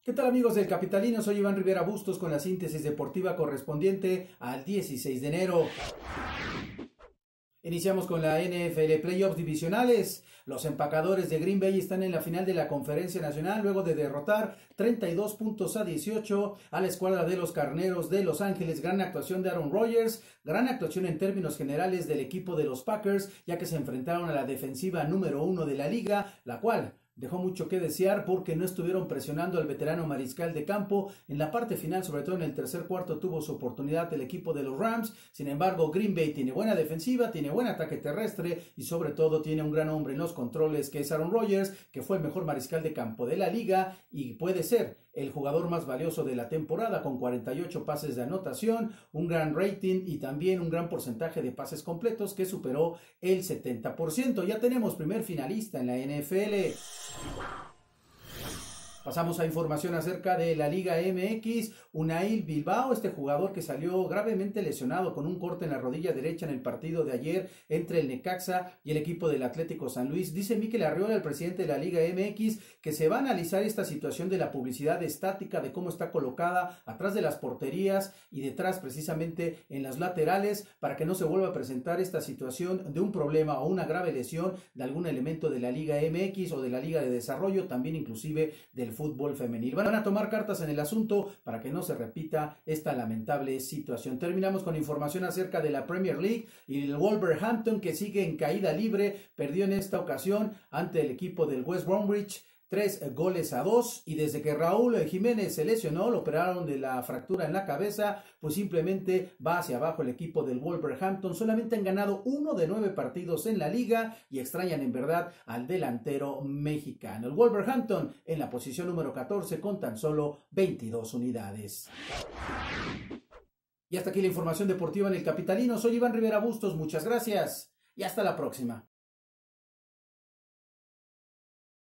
¿Qué tal amigos del Capitalino? Soy Iván Rivera Bustos con la síntesis deportiva correspondiente al 16 de enero. Iniciamos con la NFL Playoffs divisionales. Los empacadores de Green Bay están en la final de la Conferencia Nacional luego de derrotar 32 puntos a 18 a la escuadra de los Carneros de Los Ángeles. Gran actuación de Aaron Rodgers, gran actuación en términos generales del equipo de los Packers, ya que se enfrentaron a la defensiva número 1 de la liga, la cual dejó mucho que desear porque no estuvieron presionando al veterano mariscal de campo. En la parte final, sobre todo en el tercer cuarto, tuvo su oportunidad el equipo de los Rams. Sin embargo, Green Bay tiene buena defensiva, tiene buen ataque terrestre y sobre todo tiene un gran hombre en los controles que es Aaron Rodgers, que fue el mejor mariscal de campo de la liga y puede ser el jugador más valioso de la temporada con 48 pases de anotación, un gran rating y también un gran porcentaje de pases completos que superó el 70%. Ya tenemos primer finalista en la NFL. Pasamos a información acerca de la Liga MX. Unai Bilbao, este jugador que salió gravemente lesionado con un corte en la rodilla derecha en el partido de ayer entre el Necaxa y el equipo del Atlético San Luis. Dice Mikel Arriola, el presidente de la Liga MX, que se va a analizar esta situación de la publicidad estática, de cómo está colocada atrás de las porterías y detrás precisamente en las laterales, para que no se vuelva a presentar esta situación de un problema o una grave lesión de algún elemento de la Liga MX o de la Liga de Desarrollo, también inclusive del fútbol femenil. Van a tomar cartas en el asunto para que no se repita esta lamentable situación. Terminamos con información acerca de la Premier League y el Wolverhampton, que sigue en caída libre, perdió en esta ocasión ante el equipo del West Bromwich 3-2, y desde que Raúl Jiménez se lesionó, lo operaron de la fractura en la cabeza, pues simplemente va hacia abajo el equipo del Wolverhampton. Solamente han ganado 1 de 9 partidos en la liga y extrañan en verdad al delantero mexicano. El Wolverhampton en la posición número 14 con tan solo 22 unidades. Y hasta aquí la información deportiva en el Capitalino. Soy Iván Rivera Bustos, muchas gracias y hasta la próxima.